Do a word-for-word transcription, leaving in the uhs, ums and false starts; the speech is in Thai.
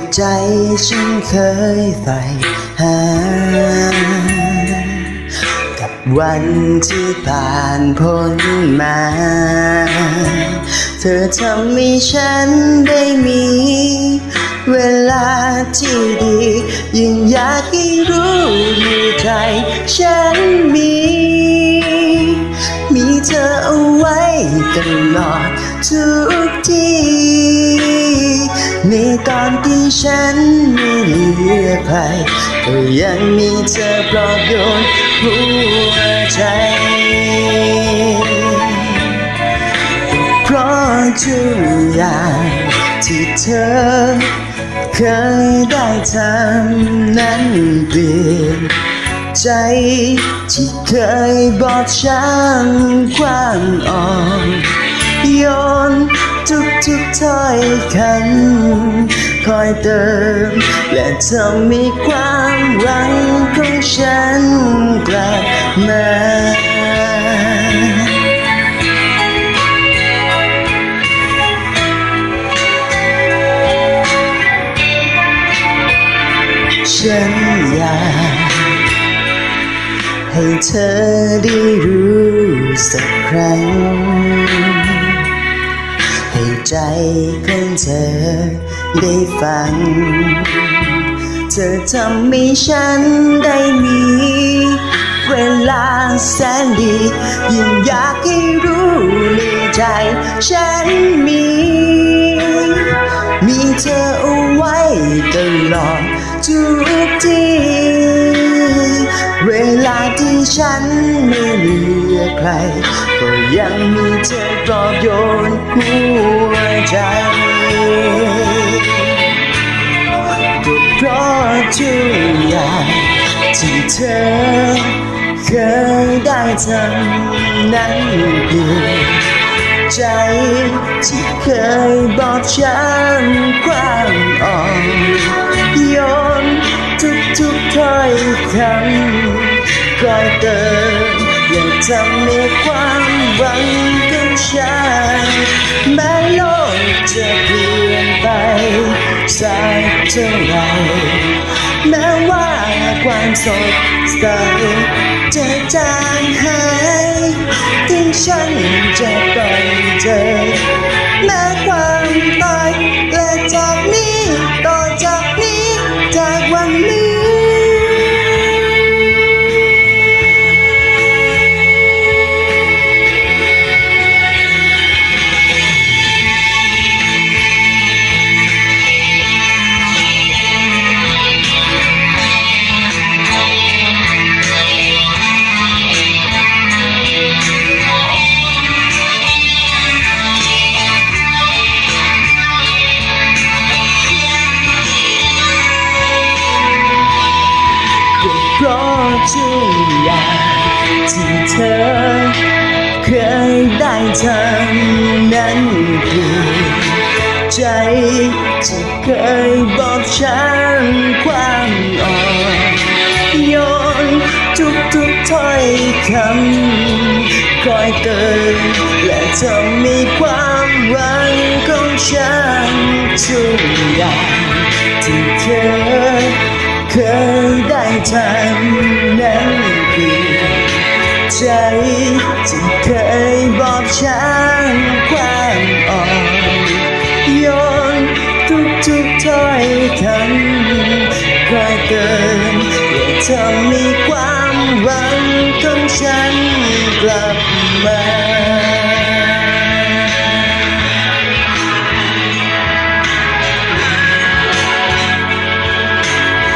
ใจฉันเคยใฝ่หากับวันที่ผ่านพ้นมาเธอทำให้ฉันได้มีเวลาที่ดียิ่งอยากให้รู้ในใจฉันมีมีเธอเอาไว้ตลอดทุกทีในตอนที่ฉันไม่เหลือใครก็ยังมีเธอปลอบโยนหัวใจเพราะทุกอย่างที่เธอเคยได้ทำนั้นเปลี่ยนใจที่เคยบอบช้ำความอ่อนโยนทุกๆถ้อยคำคอยเติมและทำให้ความหวังของฉันกลับมาฉันอยากให้เธอได้รู้สักครั้งให้ใจของเธอได้ฟังเธอทำให้ฉันได้มีเวลาแสนดียิ่งอยากให้รู้ในใจฉันมีมีเธอเอาไว้ตลอดทุกทีเวลาที่ฉันไม่เหลือใครก็ยังมีเธอปลอบโยนหัวใจก็เพราะทุกอย่างที่เธอเคยได้ทำนั้นเปลี่ยนใจที่เคยบอบช้ำความอ่อนโยนทุกๆถ้อยคำคอยเติมและทำให้ความหวังของฉันแม้โลกจะเปลี่ยนไปสักเท่าไรแม้ว่าความสดใสจะจางหายถึงฉันจะต้องเจอแม้ความตายและจากนี้ต่อจากนี้จากวันนี้เพราะทุกอย่างที่เธอเคยได้ทำนั้นเปลี่ยนใจที่เคยบอบช้ำความอ่อนโยนทุกๆถ้อยคำคอยเติมและทำให้ความหวังของฉันทุกอย่างที่เธอเคยได้ทำนั้นเปลี่ยนใจที่เคยบอบช้ำความอ่อนโยนทุกๆถ้อยคำคอยเติมและทำให้ความหวังของฉันกลับมา